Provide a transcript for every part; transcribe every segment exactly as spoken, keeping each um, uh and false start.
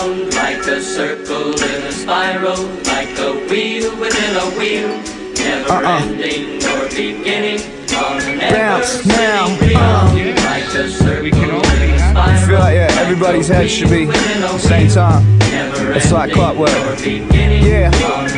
Round like a circle in a spiral, like a wheel within a wheel, never uh-uh. ending or beginning on an ever-sitting wheel. Uh. Like a circle in a spiral, I feel like, yeah, everybody's head should be at the same time. It's like clockwork. Yeah.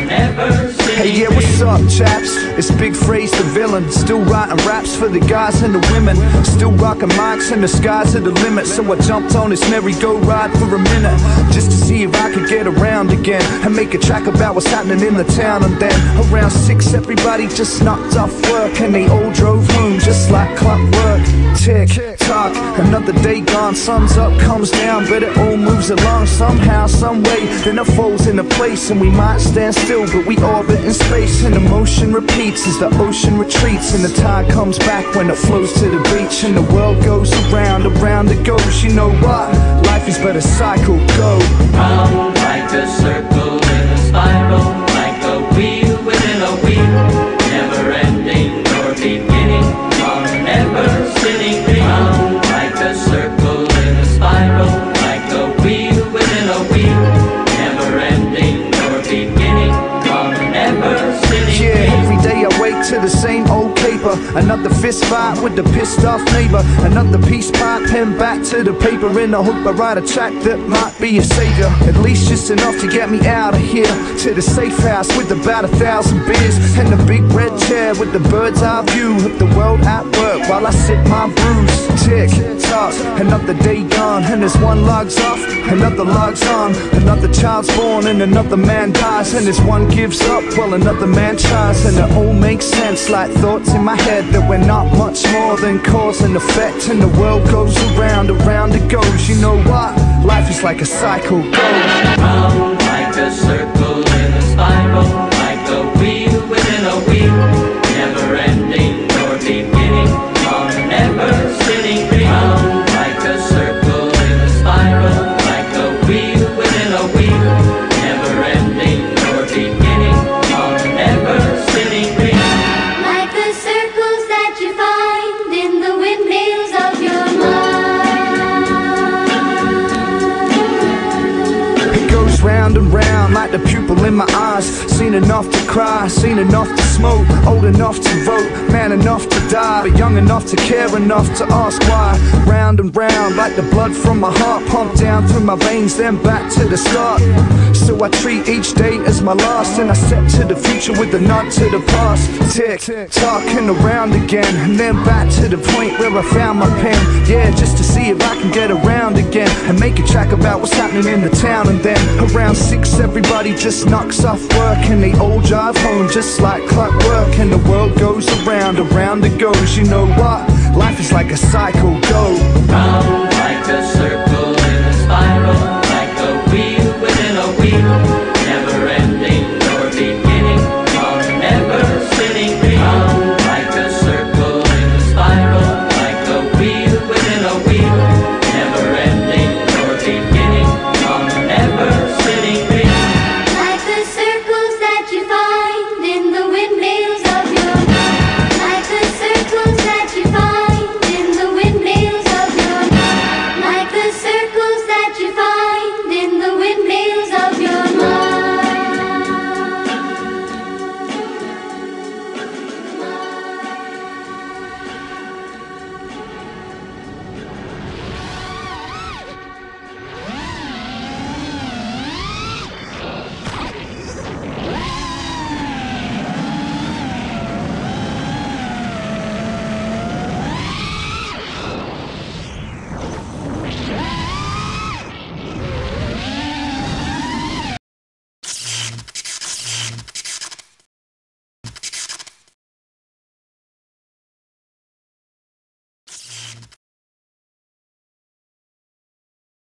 Hey, yeah, what's up, chaps? It's Big Freeze the villain. Still writing raps for the guys and the women. Still rocking mics and the skies are the limit. So I jumped on this merry-go-ride for a minute, just to see if I could get around again and make a track about what's happening in the town. And then around six, everybody just knocked off work and they all drove home just like clockwork. Tick tock, another day gone. Sun's up, comes down, but it all moves along somehow, some way. Then it falls into place and we might stand still, but we orbit in space and the motion repeats as the ocean retreats, and the tide comes back when it flows to the beach, and the world goes around, around it goes. You know what? Life is but a cycle. Go round like a circle in a spiral, like a wheel within a wheel, never ending or beginning on an ever-sitting wheel. Round like a circle in a spiral, like a wheel within a wheel, never ending or beginning on an ever-sitting wheel. Yeah, every day I wake to the same old caper. Another fist fight with the pissed off neighbor. Another peace pipe, pen back to the paper in the hope I write a track that might be a savior. At least just enough to get me out of here, to the safe house with about a thousand beers and the big red chair with the bird's eye view of the world at work while I sip my brews. Tick tock, another day gone and as one logs off, another logs on. Another child's born and another man dies, and as one gives up, well another man tries. And it all makes sense like thoughts in my head that we're not much more than cause and effect, and the world goes around, around it goes. You know what? Life is like a cycle. Go round like a circle in a spiral, like a wheel within a wheel, never ending or beginning on an ever-sitting wheel. Round like a circle in a spiral, like a wheel within a wheel, never ending or beginning on an ever-sitting wheel. Like the circles that you find in the windmills of your mind. It goes round and round like the pupil in my eyes. Seen enough to cry, seen enough to smoke, old enough to vote, man enough to die, but young enough to care enough to ask why. Round and round like the blood from my heart, pumped down through my veins, then back to the start. So I treat each day as my last, and I step to the future with a nod to the past. Tick tock and around again, and then back to the point where I found my pen. Yeah, just to see if I can get around again and make a track about what's happening in the town. And then around six, everybody just knocks off work and they all drive home just like clockwork, and the world goes around, around it goes. You know what? Life is like a cycle. Go round like a circle